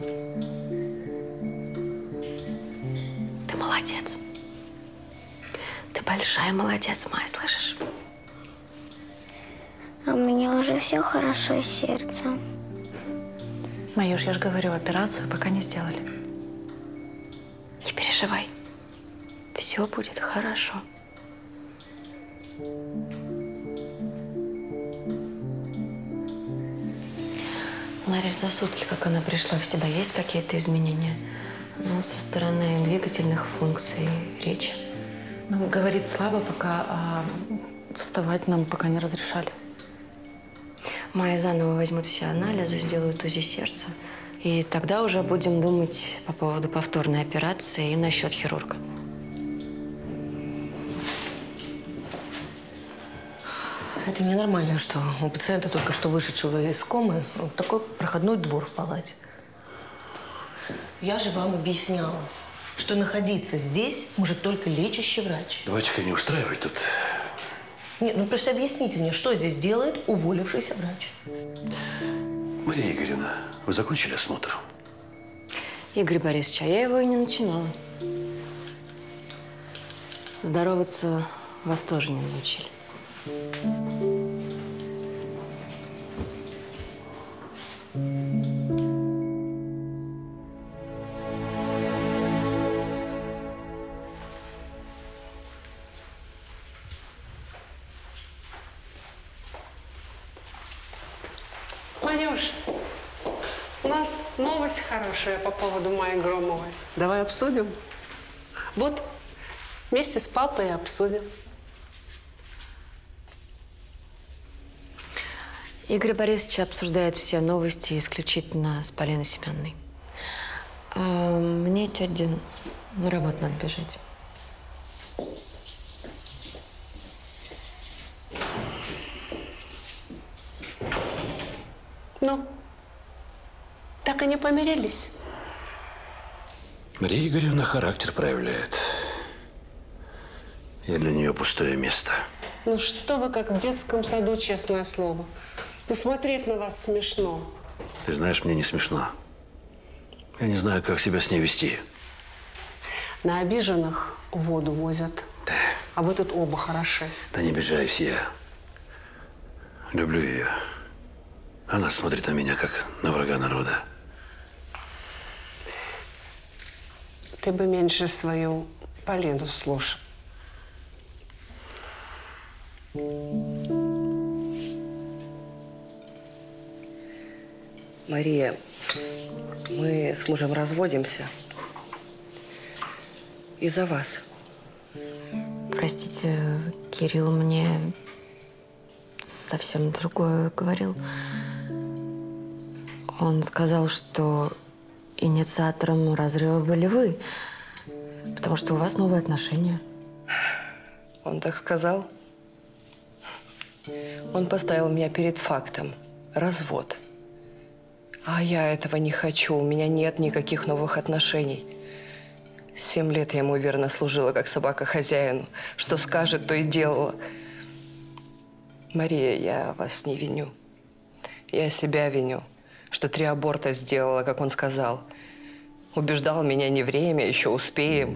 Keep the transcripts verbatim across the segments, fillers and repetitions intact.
Ты молодец. Ты большая молодец, Майя, слышишь? А у меня уже все хорошо с сердцем. Маюш, я же говорю, операцию пока не сделали. Не переживай. Все будет хорошо. Ларис, за сутки, как она пришла в себя, есть какие-то изменения? Ну, со стороны двигательных функций, речи. Ну, говорит слабо пока, а вставать нам пока не разрешали. Майя заново возьмут все анализы, сделают УЗИ сердца. И тогда уже будем думать по поводу повторной операции и насчет хирурга. Это ненормально, что у пациента, только что вышедшего из комы, такой проходной двор в палате. Я же вам объясняла, что находиться здесь может только лечащий врач. Давайте-ка не устраивать тут. Нет, ну просто объясните мне, что здесь делает уволившийся врач? Мария Игоревна, вы закончили осмотр? Игорь Борисович, а я его и не начинала. Здороваться вас тоже не научили. Манюш, у нас новость хорошая по поводу Майи Громовой. Давай обсудим. Вот, вместе с папой обсудим. Игорь Борисович обсуждает все новости исключительно с Полиной Семеновной. А мне, тетя Дин, на работу надо бежать. Ну, так и не помирились? Мария Игоревна характер проявляет. Я для нее пустое место. Ну что вы, как в детском саду, честное слово. Ну, смотреть на вас смешно. Ты знаешь, мне не смешно. Я не знаю, как себя с ней вести. На обиженных воду возят. Да. А вы тут оба хороши. Да не обижаюсь я. Люблю ее. Она смотрит на меня, как на врага народа. Ты бы меньше свою Полину слушал. Мария, мы с мужем разводимся из-за вас. Простите, Кирилл мне совсем другое говорил. Он сказал, что инициатором разрыва были вы, потому что у вас новые отношения. Он так сказал? Он поставил меня перед фактом. Развод. А я этого не хочу. У меня нет никаких новых отношений. Семь лет я ему верно служила, как собака хозяину. Что скажет, то и делала. Мария, я вас не виню. Я себя виню, что три аборта сделала, как он сказал. Убеждал меня, не время, еще успеем.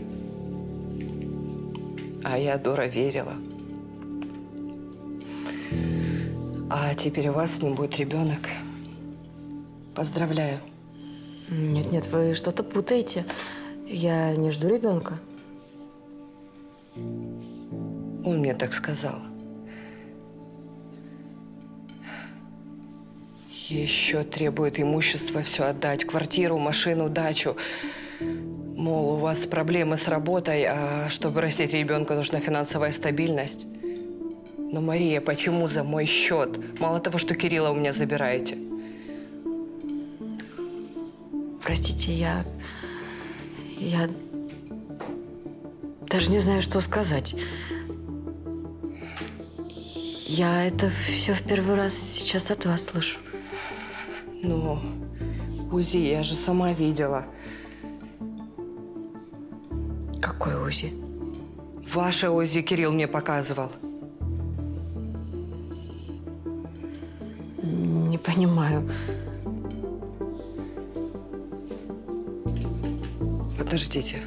А я, дура, верила. А теперь у вас с ним будет ребенок. Поздравляю. Нет, нет, вы что-то путаете. Я не жду ребенка. Он мне так сказал. Еще требует имущество все отдать. Квартиру, машину, дачу. Мол, у вас проблемы с работой, а чтобы растить ребенка, нужна финансовая стабильность. Но, Мария, почему за мой счет? Мало того, что Кирилла у меня забираете. Простите, я… Я даже не знаю, что сказать. Я это все в первый раз сейчас от вас слышу. Ну, УЗИ я же сама видела. Какое УЗИ? Ваше УЗИ Кирилл мне показывал. Не понимаю. Подождите.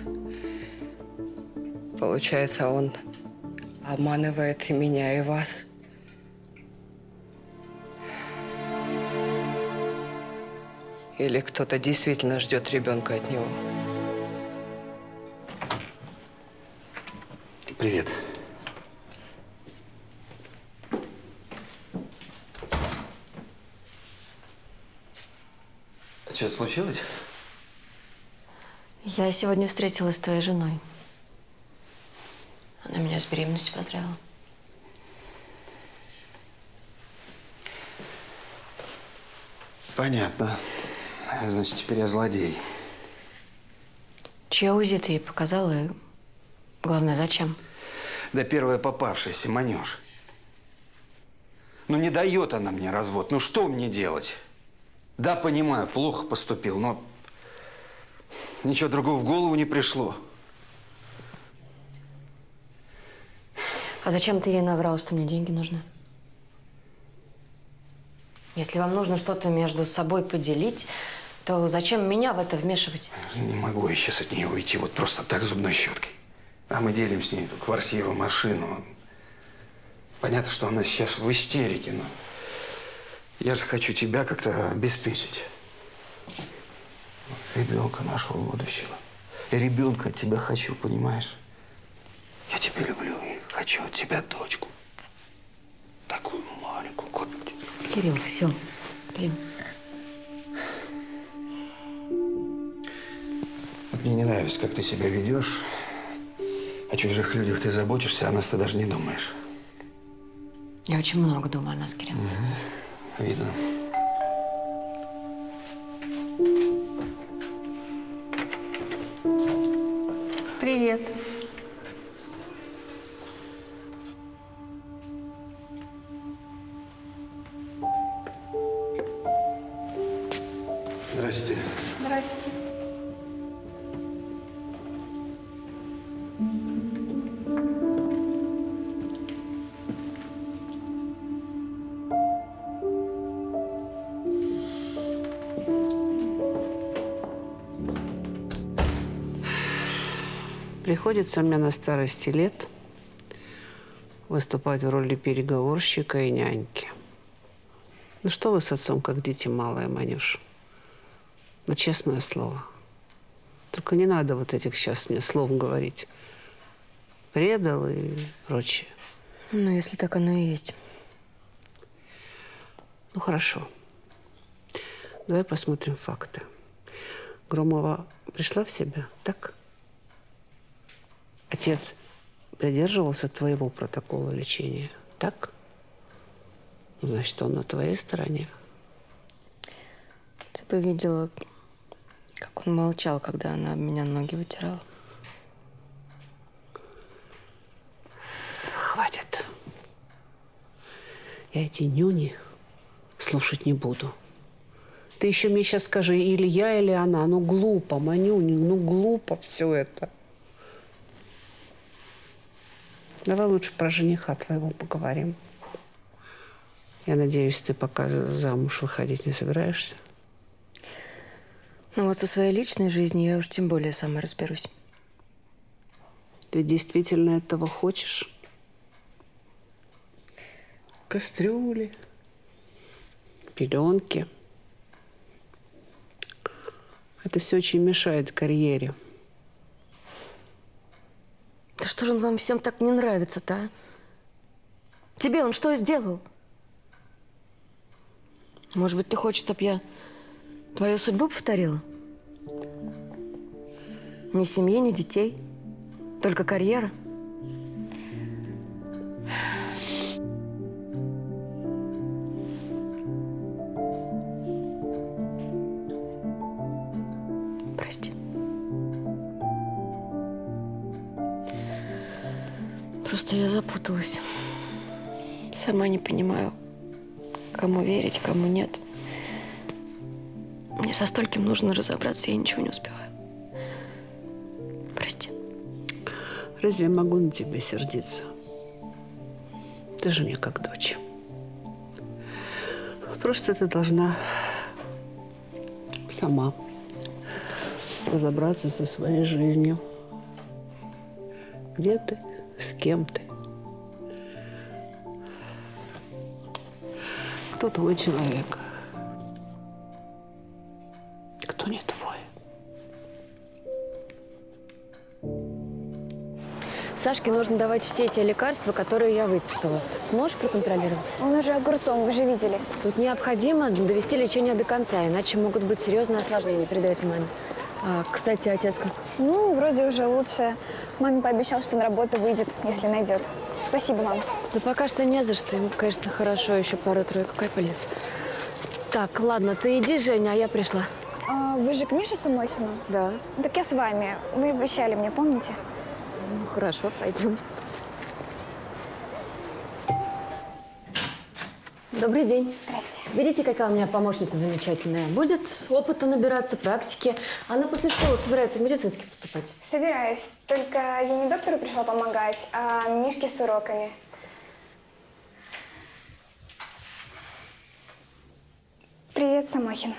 Получается, он обманывает и меня, и вас. Или кто-то действительно ждет ребенка от него? Привет. А что-то случилось? Я сегодня встретилась с твоей женой. Она меня с беременностью поздравила. Понятно. Значит, теперь я злодей. Чье УЗИ ты ей показала? И главное, зачем? Да первая попавшаяся, Манюш. Ну не дает она мне развод. Ну что мне делать? Да, понимаю, плохо поступил, но ничего другого в голову не пришло. А зачем ты ей наврал, что мне деньги нужны? Если вам нужно что-то между собой поделить, то зачем меня в это вмешивать? Не могу я сейчас от нее уйти вот просто так зубной щеткой. А мы делим с ней эту квартиру, машину. Понятно, что она сейчас в истерике, но я же хочу тебя как-то обеспечить. Ребенка нашего будущего. И ребенка от тебя хочу, понимаешь? Я тебя люблю и хочу от тебя дочку. Такую маленькую, копию. Кирилл, все. Кирилл. Вот мне не нравится, как ты себя ведешь. О чужих людях ты заботишься, а о нас ты даже не думаешь. Я очень много думаю о нас, Кирилл. Угу. Видно. Привет. Здрасте. Здрасте. Приходится мне на старости лет выступать в роли переговорщика и няньки. Ну что вы с отцом, как дети малые, Манюш? Ну, честное слово. Только не надо вот этих сейчас мне слов говорить. Предал и прочее. Ну, если так оно и есть. Ну, хорошо. Давай посмотрим факты. Громова пришла в себя, так? Отец придерживался твоего протокола лечения, так? Значит, он на твоей стороне. Ты бы видела, как он молчал, когда она об меня ноги вытирала. Хватит. Я эти нюни слушать не буду. Ты еще мне сейчас скажи, или я, или она. Ну, глупо, Манюня, ну, глупо все это. Давай лучше про жениха твоего поговорим. Я надеюсь, ты пока замуж выходить не собираешься? Ну вот со своей личной жизнью я уж тем более сама разберусь. Ты действительно этого хочешь? Кастрюли, пеленки. Это все очень мешает карьере. Да что же он вам всем так не нравится-то, а? Тебе он что сделал? Может быть, ты хочешь, чтобы я твою судьбу повторила? Ни семьи, ни детей. Только карьера. Прости. Просто я запуталась. Сама не понимаю, кому верить, кому нет. Мне со стольким нужно разобраться, я ничего не успеваю. Прости. Разве я могу на тебя сердиться? Ты же мне как дочь. Просто ты должна сама разобраться со своей жизнью. Где ты? С кем ты? Кто твой человек? Кто не твой? Сашке нужно давать все те лекарства, которые я выписала. Сможешь проконтролировать? Он уже огурцом, вы же видели. Тут необходимо довести лечение до конца, иначе могут быть серьезные осложнения, передает маме. А, кстати, отец как? Ну, вроде уже лучше. Маме пообещал, что на работу выйдет, если найдет. Спасибо, мам. Да пока что не за что. Ему, конечно, хорошо, еще пару-тройку капелец. Так, ладно, ты иди, Женя, а я пришла. А, вы же к Мише Самохину? Да. Так я с вами. Вы обещали мне, помните? Ну, хорошо, пойдем. Добрый день. Здрасте. Видите, какая у меня помощница замечательная. Будет опыта набираться, практики. Она после школы собирается в медицинский поступать. Собираюсь. Только я не доктору пришла помогать, а Мишке с уроками. Привет, Самохин.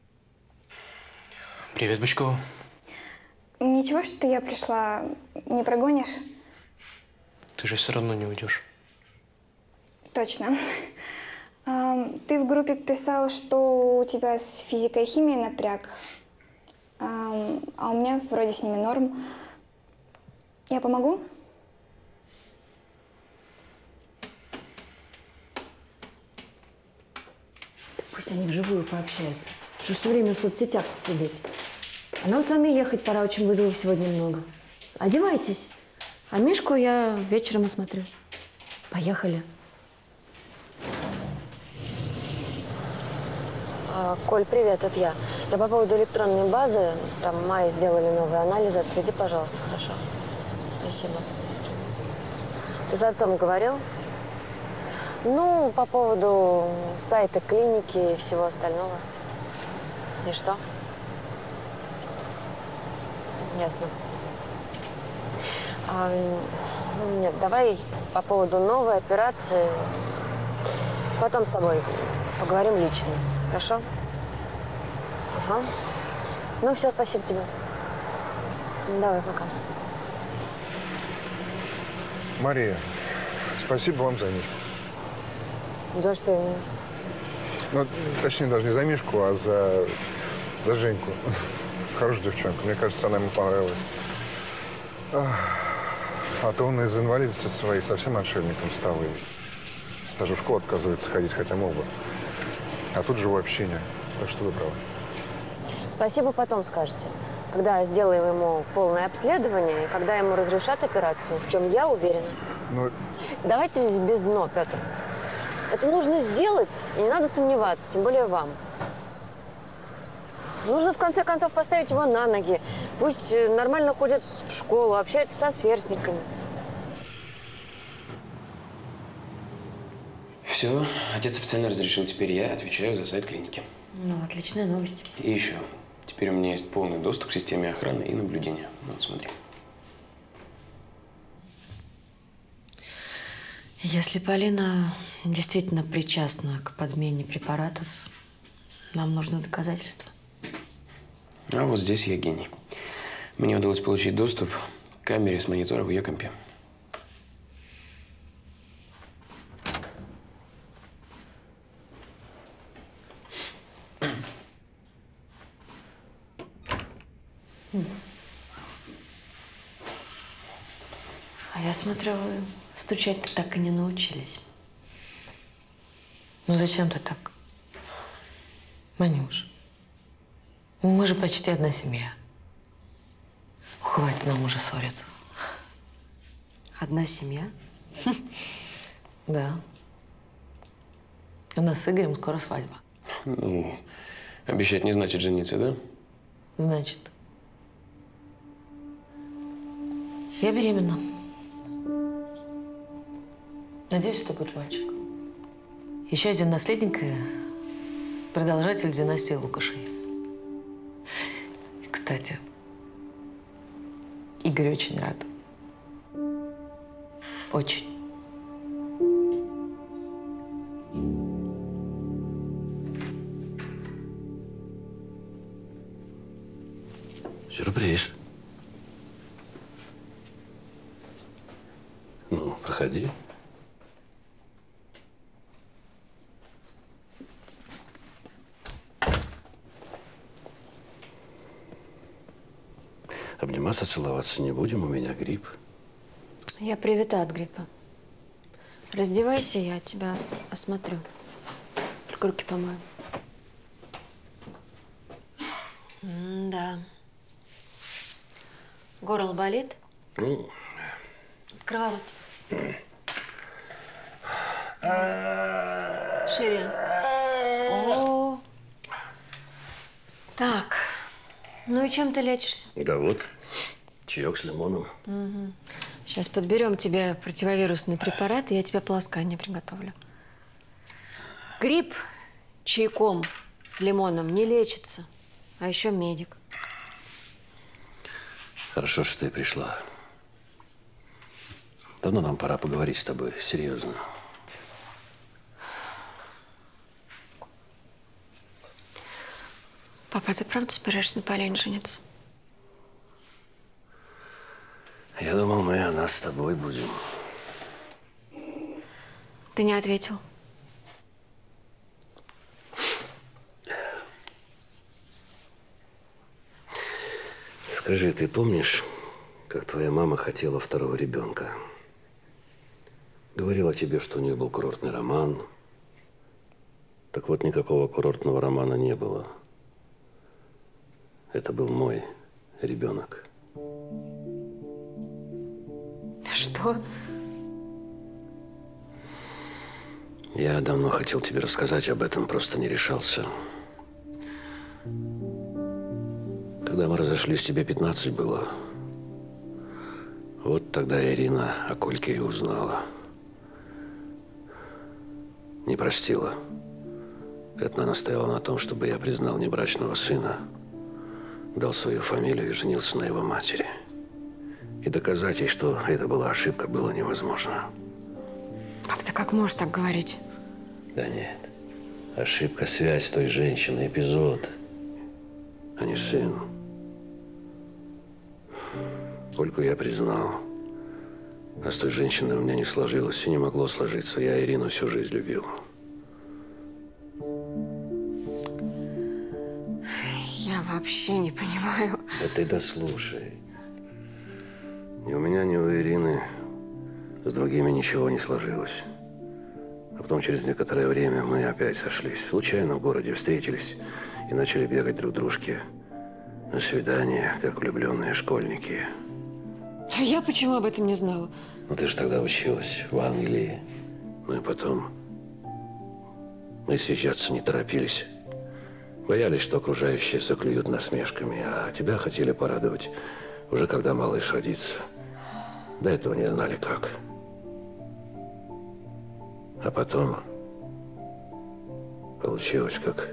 Привет, Бычкова. Ничего, что я пришла, не прогонишь? Ты же все равно не уйдешь. Точно. Ам, Ты в группе писал, что у тебя с физикой и химией напряг, Ам, а у меня вроде с ними норм. Я помогу? Пусть они вживую пообщаются. Что все время в соцсетях сидеть. А нам с вами ехать пора, очень вызовов сегодня много. Одевайтесь. А Мишку я вечером осмотрю. Поехали. А, Коль, привет, это я. Я по поводу электронной базы. Там Майе сделали новые анализы. Отследи, пожалуйста, хорошо? Спасибо. Ты с отцом говорил? Ну, по поводу сайта клиники и всего остального. И что? Ясно. А, нет, давай по поводу новой операции потом с тобой поговорим лично. Хорошо? Ага. Ну все, спасибо тебе. Давай, пока. Мария, спасибо вам за Мишку. За что именно? Ну, точнее, даже не за Мишку, а за, за Женьку. Хорошая девчонка. Мне кажется, она ему понравилась. А то он из-за инвалидности своей совсем отшельником стал. И даже в школу отказывается ходить, хотя мог бы. А тут живое общение. Так что вы правы. Спасибо потом скажете. Когда сделаем ему полное обследование, и когда ему разрешат операцию, в чем я уверена. Ну, Давайте без «но», Петр. Это нужно сделать, и не надо сомневаться, тем более вам. Нужно, в конце концов, поставить его на ноги. Пусть нормально ходит в школу, общается со сверстниками. Все, отец официально разрешил. Теперь я отвечаю за сайт клиники. Ну, отличная новость. И еще. Теперь у меня есть полный доступ к системе охраны и наблюдения. Вот, смотри. Если Полина действительно причастна к подмене препаратов, нам нужно доказательства. А вот здесь я гений. Мне удалось получить доступ к камере с монитора в ее компе. А я смотрю, вы стучать-то так и не научились. Ну зачем ты так? Манюш, мы же почти одна семья. Хватит нам уже ссориться. Одна семья? Да. У нас с Игорем скоро свадьба. Ну, обещать не значит жениться, да? Значит, я беременна. Надеюсь, это будет мальчик. Еще один наследник и продолжатель династии Лукашей. И, кстати, Игорь очень рад. Очень. Сюрприз. Ну, проходи. Обниматься, целоваться не будем, у меня грипп. Я привита от гриппа. Раздевайся, я тебя осмотрю. Только руки помою. М-да. Горло болит? Ну. Открывай рот. Шире. О. Так. Ну и чем ты лечишься? Да вот, чаек с лимоном. Угу. Сейчас подберем тебе противовирусный препарат, и я тебе полоскание приготовлю. Грипп чайком с лимоном не лечится, а еще медик. Хорошо, что ты пришла. Давно нам пора поговорить с тобой, серьезно. Папа, ты правда собираешься на Полине жениться? Я думал, мы о нас с тобой будем. Ты не ответил. Скажи, ты помнишь, как твоя мама хотела второго ребенка? Говорила тебе, что у нее был курортный роман. Так вот, никакого курортного романа не было. Это был мой ребенок. Что? Я давно хотел тебе рассказать об этом, просто не решался. Когда мы разошлись, тебе пятнадцать было. Вот тогда Ирина о Кольке и узнала. Не простила. Это она настояла на том, чтобы я признал внебрачного сына, дал свою фамилию и женился на его матери. И доказать ей, что это была ошибка, было невозможно. Пап, ты как можешь так говорить? Да нет. Ошибка, связь с той женщиной, эпизод, а не сын. Кольку я признал. А с той женщиной у меня не сложилось и не могло сложиться. Я Ирину всю жизнь любил. Я вообще не понимаю. Да ты дослушай. Ни у меня, ни у Ирины с другими ничего не сложилось. А потом через некоторое время мы опять сошлись. Случайно в городе встретились и начали бегать друг к дружке на свидания, как влюбленные школьники. А я почему об этом не знала? Ну ты же тогда училась в Англии. Ну и потом мы съезжаться не торопились. Боялись, что окружающие заклюют насмешками, а тебя хотели порадовать уже когда малыш родится. До этого не знали как. А потом получилось как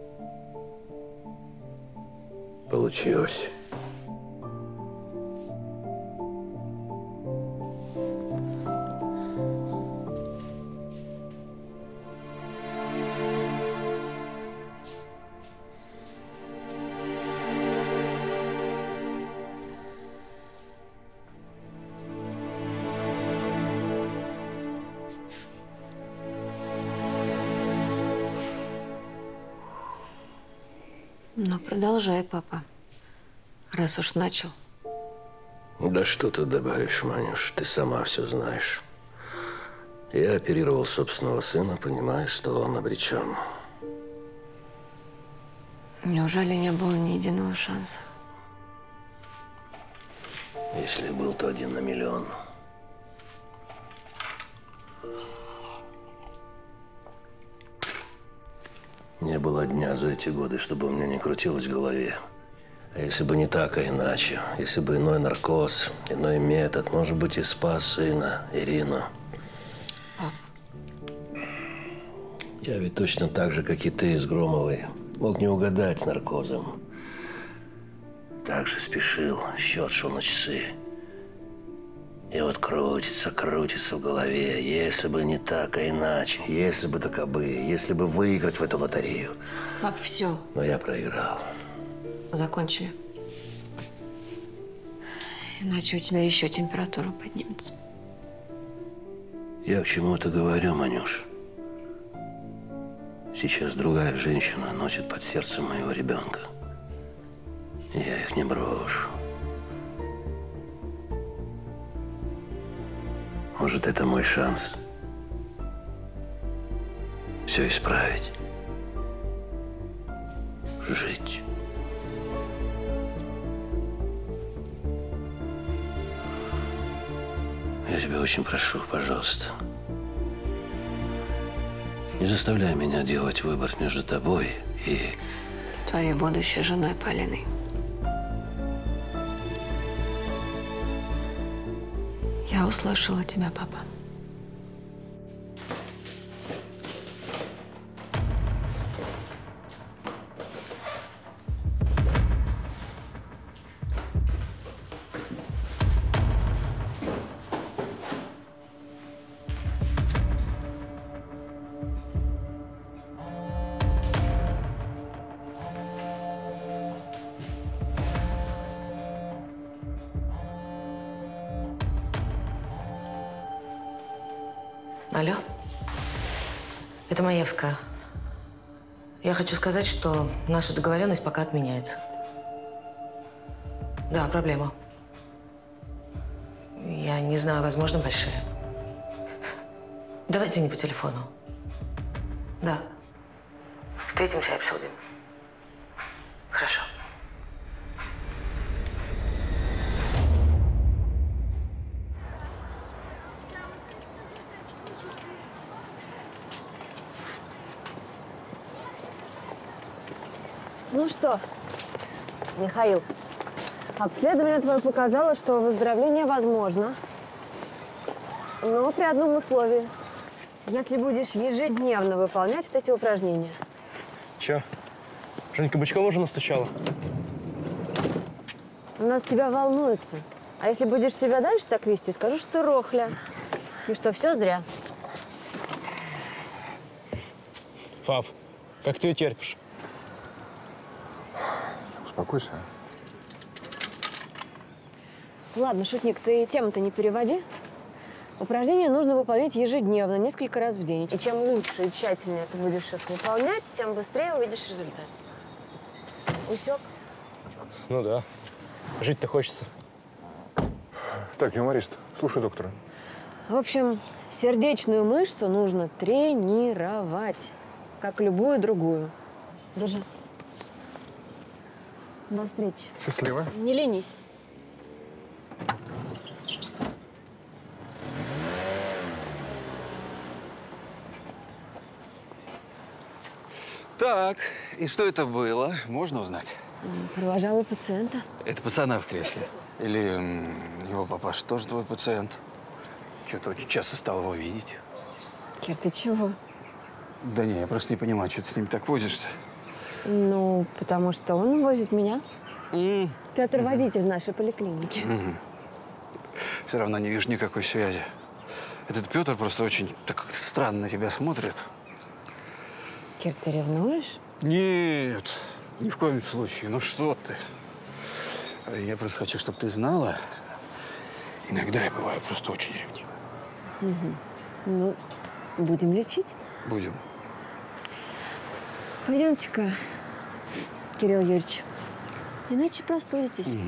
получилось. Ну, продолжай, папа, раз уж начал. Да что ты добавишь, Манюш, ты сама все знаешь. Я оперировал собственного сына, понимая, что он обречен. Неужели не было ни единого шанса? Если был, то один на миллион. Не было дня за эти годы, чтобы у меня не крутилось в голове. А если бы не так, а иначе, если бы иной наркоз, иной метод, может быть, и спас сына, Ирину. Пап. Я ведь точно так же, как и ты с Громовой, мог не угадать с наркозом. Так же спешил, счет шел на часы. И вот крутится, крутится в голове, если бы не так, а иначе, если бы так бы, если бы выиграть в эту лотерею. Пап, все. Но я проиграл. Закончили. Иначе у тебя еще температура поднимется. Я к чему это говорю, Манюш? Сейчас другая женщина носит под сердцем моего ребенка. Я их не брошу. Может, это мой шанс все исправить. Жить. Я тебя очень прошу, пожалуйста. Не заставляй меня делать выбор между тобой и… Твоей будущей женой Полиной. Я услышала тебя, папа. Алло, это Маевская. Я хочу сказать, что наша договоренность пока отменяется. Да, проблема. Я не знаю, возможно, большая. Давайте не по телефону. Да. Встретимся и обсудим. Хорошо. Ну что, Михаил, обследование твое показало, что выздоровление возможно, но при одном условии. Если будешь ежедневно выполнять вот эти упражнения. Че? Женька Бычкова уже настучала? У нас тебя волнуется. А если будешь себя дальше так вести, скажу, что ты рохля. И что все зря. Пап, как ты ее терпишь? Успокойся. Ладно, шутник, ты тему-то не переводи. Упражнения нужно выполнять ежедневно, несколько раз в день. И чем лучше и тщательнее ты будешь их выполнять, тем быстрее увидишь результат. Усек? Ну да. Жить-то хочется. Так, юморист, слушай доктора. В общем, сердечную мышцу нужно тренировать, как любую другую. Держи. До встречи. Счастливо. Не ленись. Так, и что это было? Можно узнать? Провожала пациента. Это пацана в кресле? Или м, его папаша тоже твой пациент? Что-то очень часто стал его видеть. Кир, ты чего? Да не, я просто не понимаю, что ты с ним так возишься. Ну, потому что он возит меня. Mm. Петр Mm-hmm. водитель нашей поликлиники. Mm-hmm. Все равно не вижу никакой связи. Этот Петр просто очень так странно на тебя смотрит. Кир, ты ревнуешь? Нет, ни в коем случае. Ну что ты? Я просто хочу, чтобы ты знала. Иногда я бываю просто очень ревнивым. Угу. Ну, будем лечить? Будем. Пойдемте-ка, Кирилл Юрьевич. Иначе простудитесь. Угу.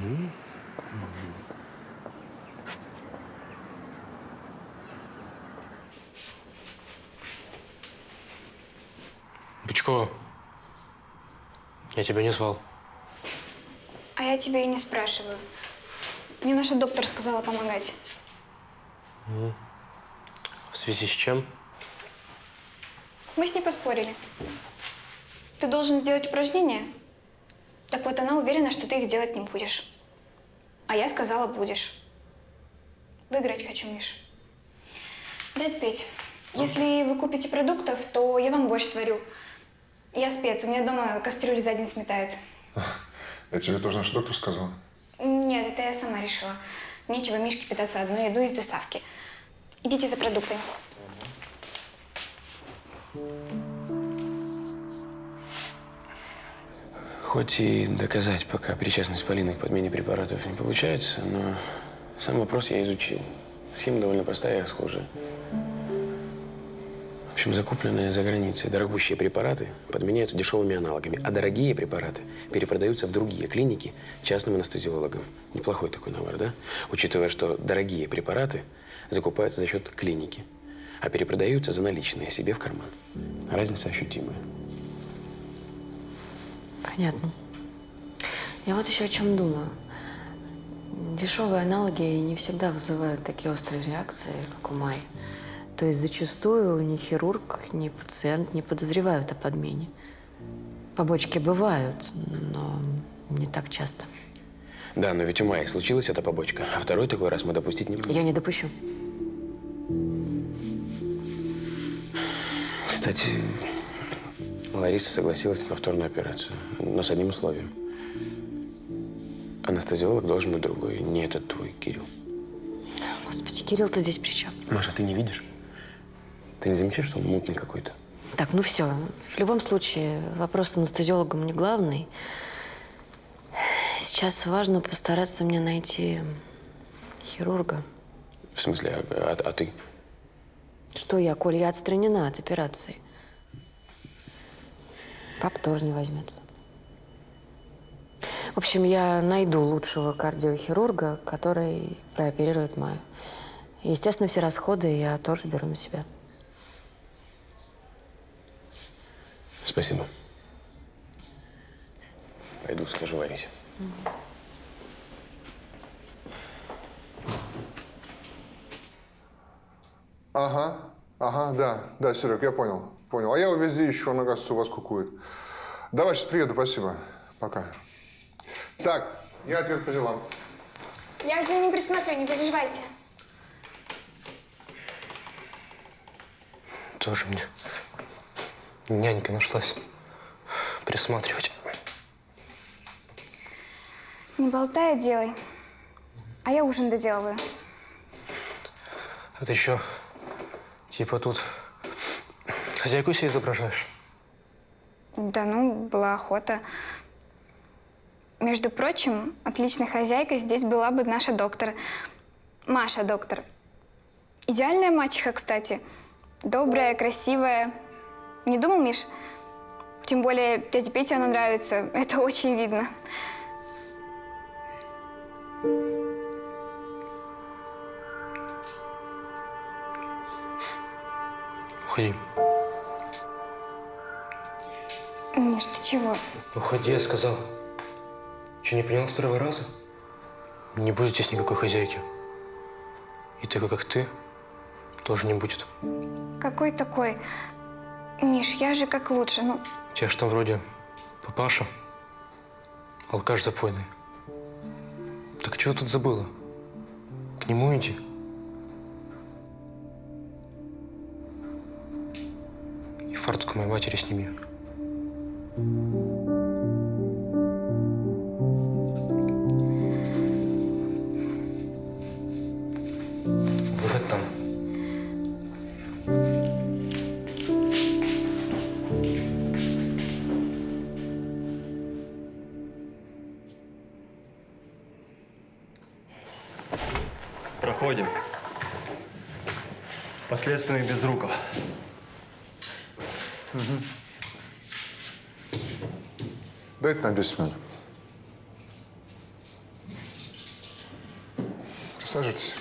Бычкова, я тебя не звал. А я тебя и не спрашиваю. Мне наша доктор сказала помогать. Mm. В связи с чем? Мы с ней поспорили. Ты должен сделать упражнения. Так вот, она уверена, что ты их делать не будешь. А я сказала, будешь. Выиграть хочу, Миш. Дядь Петь, если вы купите продуктов, то я вам борщ сварю. Я спец, у меня дома кастрюли за день сметают. Я тебе тоже наш доктор сказал? Нет, это я сама решила. Нечего Мишке питаться одной едой из доставки. Идите за продуктами. Хоть и доказать пока причастность Полины к подмене препаратов не получается, но сам вопрос я изучил. Схема довольно простая и расхожая. В общем, закупленные за границей дорогущие препараты подменяются дешевыми аналогами, а дорогие препараты перепродаются в другие клиники частным анестезиологам. Неплохой такой навар, да? Учитывая, что дорогие препараты закупаются за счет клиники, а перепродаются за наличные себе в карман. Разница ощутимая. Понятно. Я вот еще о чем думаю. Дешевые аналоги не всегда вызывают такие острые реакции, как у Майи. То есть зачастую ни хирург, ни пациент не подозревают о подмене. Побочки бывают, но не так часто. Да, но ведь у Майи случилась эта побочка, а второй такой раз мы допустить не будем. Я не допущу. Кстати, Лариса согласилась на повторную операцию, но с одним условием. Анестезиолог должен быть другой, не этот твой Кирилл. Господи, Кирилл-то здесь при чем? Маша, ты не видишь? Ты не замечаешь, что он мутный какой-то? Так, ну все. В любом случае, вопрос с анестезиологом не главный. Сейчас важно постараться мне найти хирурга. В смысле, а, а, а ты? Что я, Коль, я отстранена от операции. Папа тоже не возьмется. В общем, я найду лучшего кардиохирурга, который прооперирует Майю. Естественно, все расходы я тоже беру на себя. Спасибо. Пойду скажу Ларисе. Ага, ага, да, да, Серег, я понял, понял. А я везде ищу, он, оказывается, у вас кукует. Давай, сейчас приеду, спасибо. Пока. Так, я ответ по делам. Я за ним присмотрю, не переживайте. Тоже мне нянька нашлась присматривать. Не болтай, а делай. А я ужин доделываю. А ты еще типа тут хозяйку себе изображаешь? Да ну, была охота. Между прочим, отличной хозяйкой здесь была бы наша доктор. Маша, доктор. Идеальная мачеха, кстати. Добрая, красивая. Не думал, Миш? Тем более, дяде Пете она нравится. Это очень видно. Уходи. Миш, ты чего? Уходи, я сказал. Че, не понял с первого раза? Не будет здесь никакой хозяйки. И такой, как ты, тоже не будет. Какой такой? Миш, я же как лучше, ну… У тебя же там вроде папаша, алкаш запойный. Так чего тут забыла? К нему иди. И фартук моей матери сними. Вот там. Проходим. Последственный Безруков. Угу. Дайте нам десять минут. Присаживайтесь.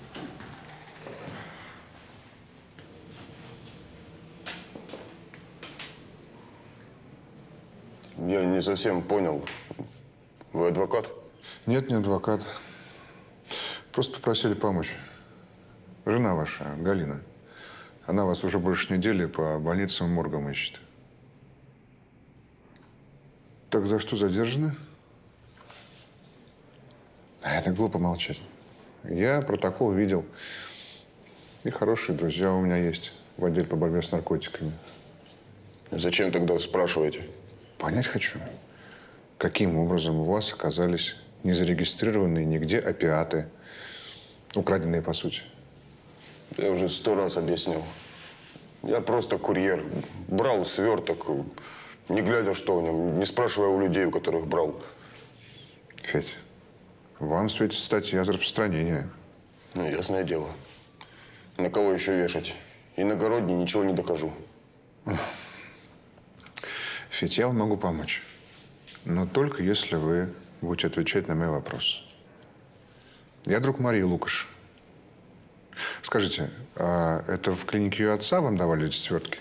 Я не совсем понял. Вы адвокат? Нет, не адвокат. Просто попросили помочь. Жена ваша, Галина. Она вас уже больше недели по больницам и моргам ищет. Так за что задержаны? А это глупо молчать. Я протокол видел. И хорошие друзья у меня есть в отделе по борьбе с наркотиками. Зачем тогда спрашиваете? Понять хочу, каким образом у вас оказались незарегистрированные нигде опиаты, украденные по сути. Я уже сто раз объяснил. Я просто курьер. Брал сверток, Не глядя, что в нем, не спрашивая у людей, у которых брал. Федь, вам светит статья за распространение. Ну, ясное дело. На кого еще вешать? Иногородний ничего не докажу. Федь, я вам могу помочь. Но только если вы будете отвечать на мой вопрос. Я друг Марии Лукаш. Скажите, а это в клинике ее отца вам давали эти свертки?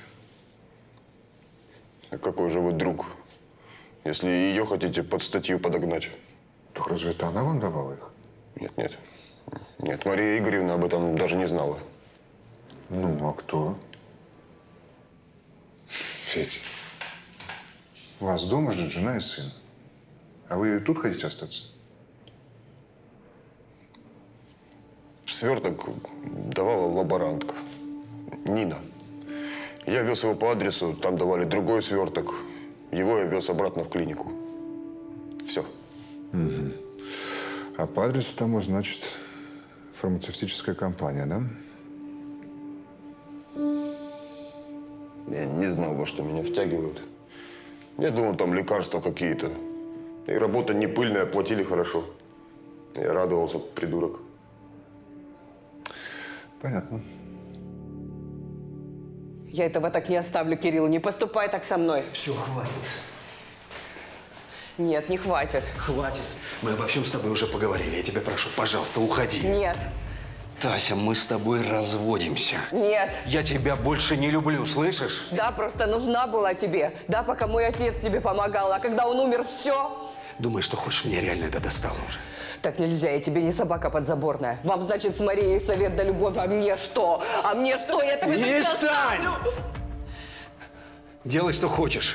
А какой же вы друг, если ее хотите под статью подогнать? Так разве это она вам давала их? Нет, нет. Нет, Мария Игоревна об этом даже не знала. Ну, а кто? Федь, вас дома ждет жена и сын. А вы тут хотите остаться? Сверток давала лаборантка. Нина. Я вез его по адресу, там давали другой сверток. Его я вез обратно в клинику. Все. Угу. А по адресу тому, значит, фармацевтическая компания, да? Я не знал, во что меня втягивают. Я думал, там лекарства какие-то. И работа не пыльная, платили хорошо. Я радовался, придурок. Понятно. Я этого так не оставлю, Кирилл. Не поступай так со мной. Все, хватит. Нет, не хватит. Хватит. Мы обо всем с тобой уже поговорили. Я тебя прошу, пожалуйста, уходи. Нет. Тася, мы с тобой разводимся. Нет. Я тебя больше не люблю, слышишь? Да, просто нужна была тебе. Да, пока мой отец тебе помогал. А когда он умер, все. Думаешь, что хочешь, мне реально это достало уже? Так нельзя, я тебе не собака подзаборная. Вам, значит, с Марией совет да любовь, а мне что? А мне что? Я тебе перестань! Делай, что хочешь.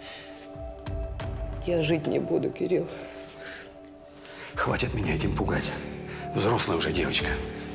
Я жить не буду, Кирилл. Хватит меня этим пугать. Взрослая уже девочка.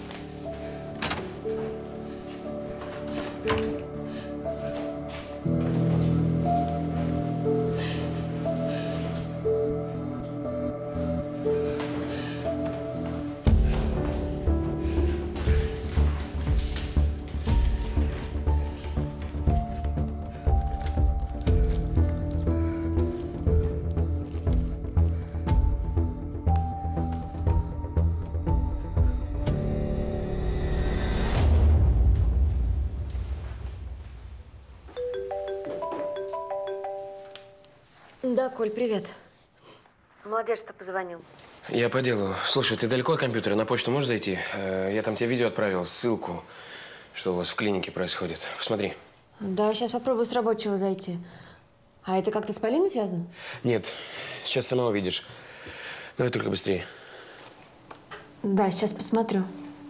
Да, Коль, привет. Молодец, что позвонил. Я по делу. Слушай, ты далеко от компьютера? На почту можешь зайти? Я там тебе видео отправил, ссылку, что у вас в клинике происходит. Посмотри. Да, сейчас попробую с рабочего зайти. А это как-то с Полиной связано? Нет, сейчас сама увидишь. Давай только быстрее. Да, сейчас посмотрю.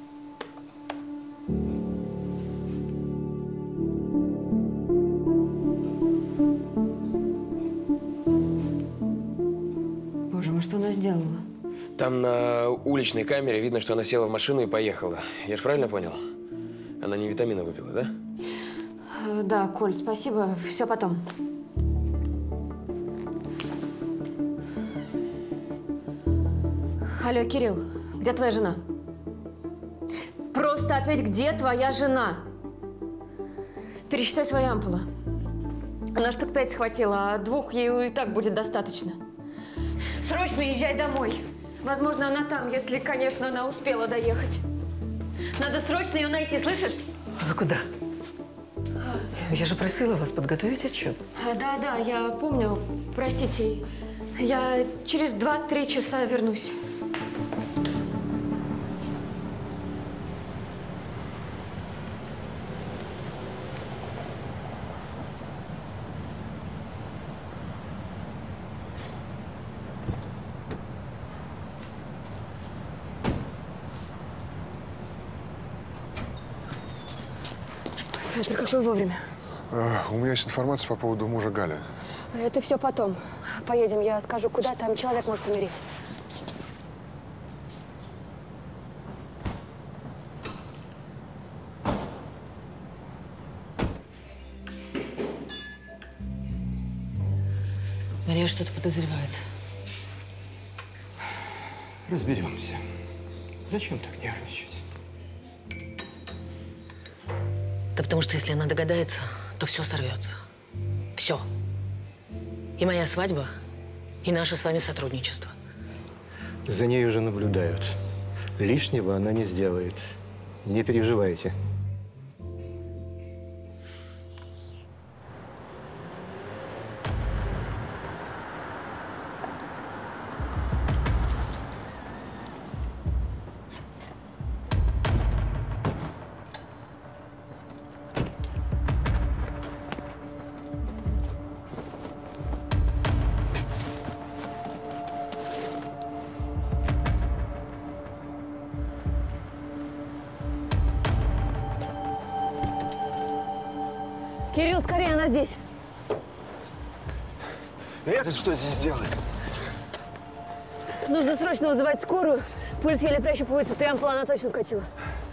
Боже мой, что она сделала? Там на уличной камере видно, что она села в машину и поехала. Я же правильно понял? Она не витамины выпила, да? Э, Да, Коль, спасибо. Все потом. Алло, Кирилл, где твоя жена? Просто ответь, где твоя жена? Пересчитай свои ампулы. Она штук пять схватила, а двух ей и так будет достаточно. Срочно езжай домой. Возможно, она там, если, конечно, она успела доехать. Надо срочно ее найти, слышишь? Вы куда? Я же просила вас подготовить отчет. А, Да, да, я помню. Простите, я через два-три часа вернусь. Петр, как вы вовремя? А, у меня есть информация по поводу мужа Галя. Это все потом. Поедем, я скажу, куда там человек может умереть. Мария что-то подозревает. Разберемся. Зачем так нервничать? Да потому что если она догадается, то все сорвется. Все. И моя свадьба, и наше с вами сотрудничество. За ней уже наблюдают. Лишнего она не сделает. Не переживайте. Кирилл, скорее, она здесь. Это что здесь делает? Нужно срочно вызывать скорую. Пульс еле прощупывается, ты ампула она точно вкатила.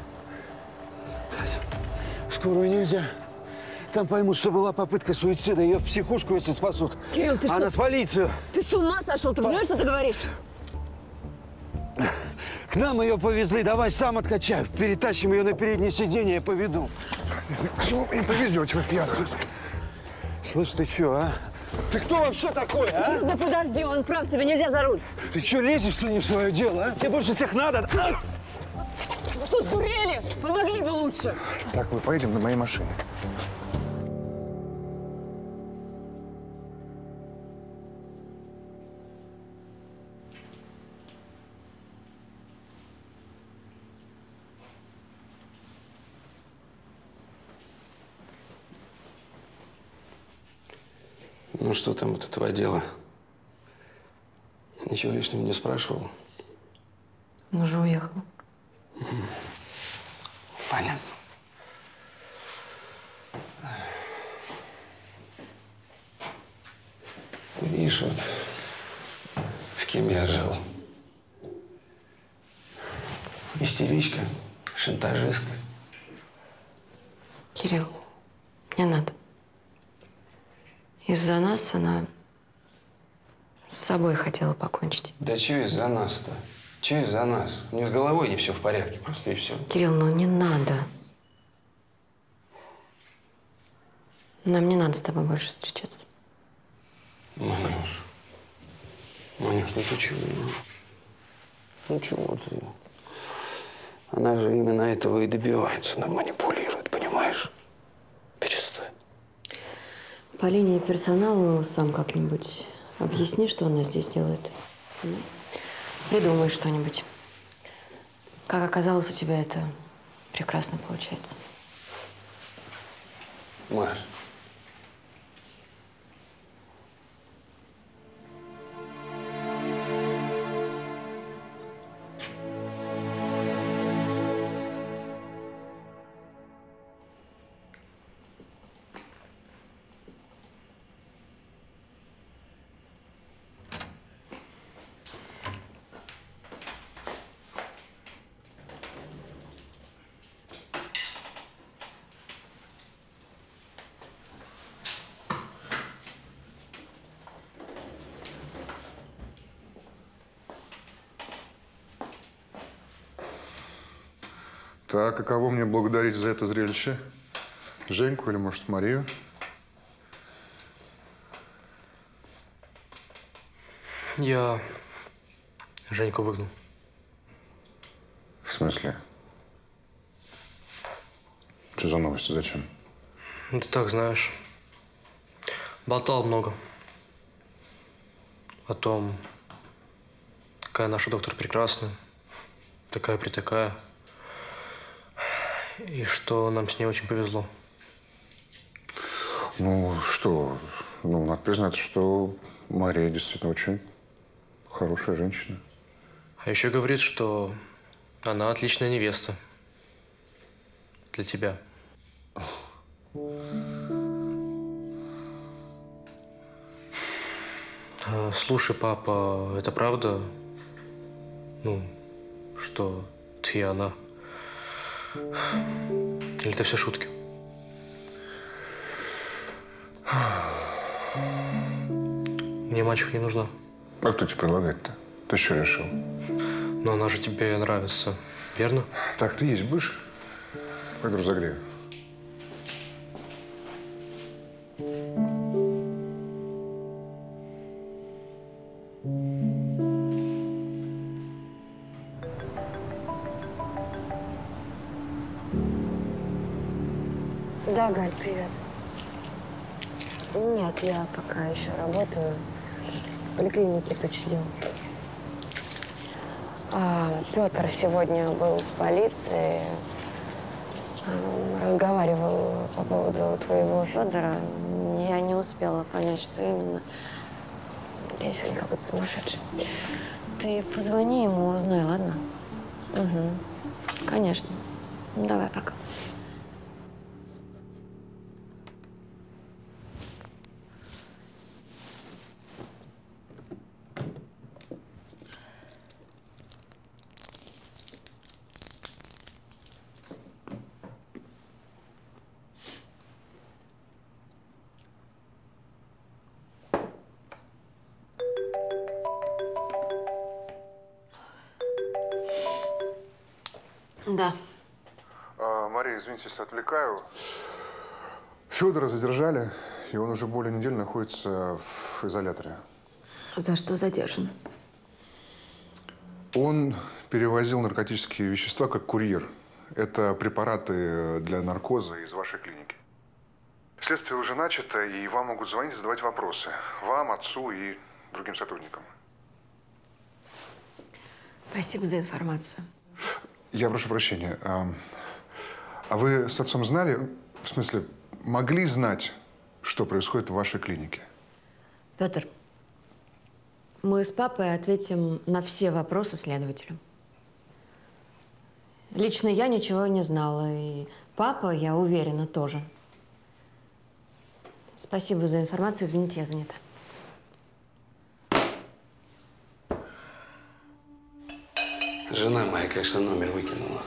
Скорую нельзя. Там поймут, что была попытка суицида. Ее в психушку, если спасут. Кирилл, ты а что? нас в полицию. Ты с ума сошел? Ты понимаешь, что ты говоришь? К нам ее повезли. Давай сам откачаю. Перетащим ее на переднее сиденье, я поведу. Чего вы не поведете, вы пьяный? Слышь, ты что, а? Ты кто вообще такой, а? Да подожди, он прав, тебе нельзя за руль. Ты что, лезешь, что не в свое дело, а? Тебе больше всех надо. Вы что, сдурели? Помогли бы лучше. Так, мы поедем на моей машине. Ну, что там вот этого дела? Ничего лишнего не спрашивал? Он уже уехал. Понятно. Видишь, вот с кем я жил. Истеричка, шантажистка. Кирилл, не надо. Из-за нас она с собой хотела покончить. Да чего из-за нас-то? Чего из-за нас? У нее с головой не все в порядке, просто и все. Кирилл, ну не надо. Нам не надо с тобой больше встречаться. Манюш, Манюш, ну ты чего? Ну чего ты? Она же именно этого и добивается. Она манипулирует, понимаешь? Перестань. По линии персонала сам как-нибудь объясни, что она здесь делает. Ну, придумай что-нибудь. Как оказалось, у тебя это прекрасно получается. Маш. Так, а кого мне благодарить за это зрелище? Женьку или, может, Марию? Я Женьку выгнал. В смысле? Что за новости? Зачем? Ну, ты так знаешь. Болтал много. О том, какая наша доктор прекрасная, такая-притакая. И что нам с ней очень повезло. Ну, что? Ну, надо признать, что Мария действительно очень хорошая женщина. А еще говорит, что она отличная невеста. Для тебя. А, слушай, папа, это правда? Ну, что ты и она? Или это все шутки? Мне мачеха не нужна. А кто тебе предлагает-то? Ты что решил? Но она же тебе нравится, верно? Так, ты есть будешь? Пойду разогрею. Да, Галь, привет. Нет, я пока еще работаю. В поликлинике тучи дел. А, Петр сегодня был в полиции. Разговаривал по поводу твоего Федора. Я не успела понять, что именно. Я сегодня какой-то сумасшедший. Ты позвони ему, узнай, ладно? Угу. Конечно. Ну, давай, пока. Да. А, Мария, извините, если отвлекаю. Федора задержали, и он уже более недели находится в изоляторе. За что задержан? Он перевозил наркотические вещества как курьер. Это препараты для наркоза из вашей клиники. Следствие уже начато, и вам могут звонить и задавать вопросы. Вам, отцу и другим сотрудникам. Спасибо за информацию. Я прошу прощения. А, а вы с отцом знали, в смысле, могли знать, что происходит в вашей клинике? Петр, мы с папой ответим на все вопросы следователю. Лично я ничего не знала, и папа, я уверена, тоже. Спасибо за информацию. Извините, я занята. Жена моя, конечно, номер выкинула.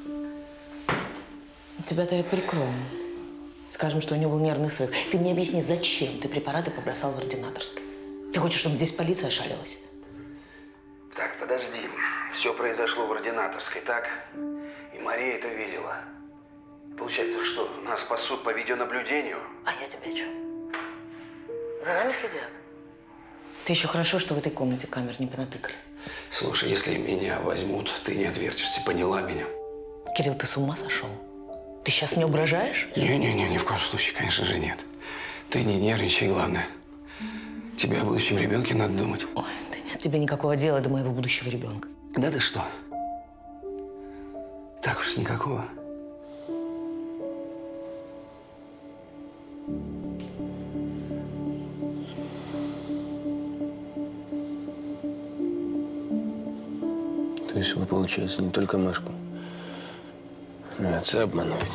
Тебя-то я прикрою. Скажем, что у него был нервный срыв. Ты мне объясни, зачем ты препараты побросал в ординаторской? Ты хочешь, чтобы здесь полиция шалилась? Так, подожди. Все произошло в ординаторской, так? И Мария это видела. Получается, что нас спасут по видеонаблюдению? А я тебе что? За нами следят. Ты еще хорошо, что в этой комнате камер не понатыкали. Слушай, если меня возьмут, ты не отвертишься, поняла меня? Кирилл, ты с ума сошел? Ты сейчас мне угрожаешь? Не-не-не, ни в коем случае, конечно же, нет. Ты не нервничай, главное. Тебе о будущем ребенке надо думать. Ой, да нет тебе никакого дела до моего будущего ребенка. Да ты что? Так уж никакого. То есть вы, получается, не только Машку, но и отца обманываете.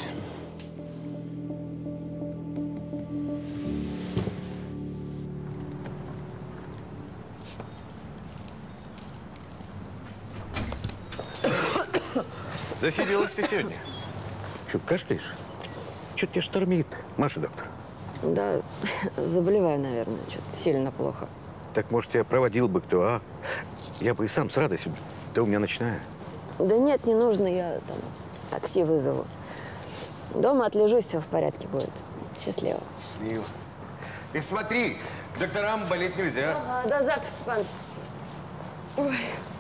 Засиделась ты сегодня. Что, кашляешь? Что-то тебя штормит, Маша, доктор. Да, заболеваю, наверное. Что-то сильно плохо. Так, может, тебя проводил бы кто, а? Я бы и сам с радостью. Ты у меня ночная. Да нет, не нужно, я там такси вызову. Дома отлежусь, все в порядке будет. Счастливо. Счастливо. И смотри, к докторам болеть нельзя. Ага, до завтра, Степаныч. Ой.